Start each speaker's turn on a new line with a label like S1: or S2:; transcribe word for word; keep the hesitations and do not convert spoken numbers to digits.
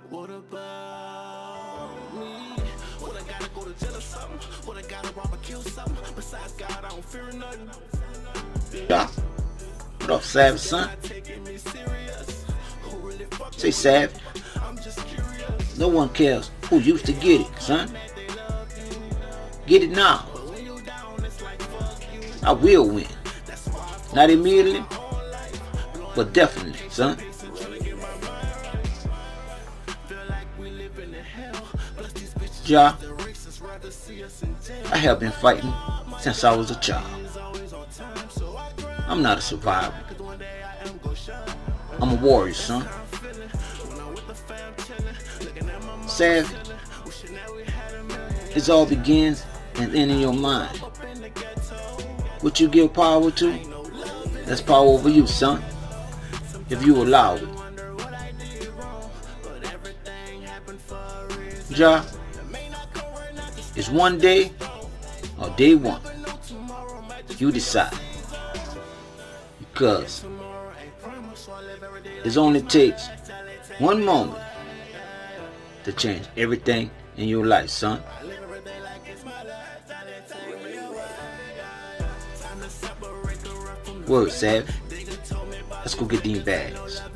S1: What about me? What I gotta go to jail or something? What I gotta rob or kill something? Besides God, I don't fear nothing.
S2: Yeah. What up, Savage, son? Say, Savage. No one cares who used to get it, son. Get it now. I will win. Not immediately, but definitely, son. Ja, I have been fighting since I was a child. I'm not a survivor. I'm a warrior, son. Savage, it all begins and ends in your mind. What you give power to, that's power over you, son, if you allow it. Ja, it's one day or day one. You decide. Because it only takes one moment to change everything in your life, son. Word, Savage. Let's go get these bags.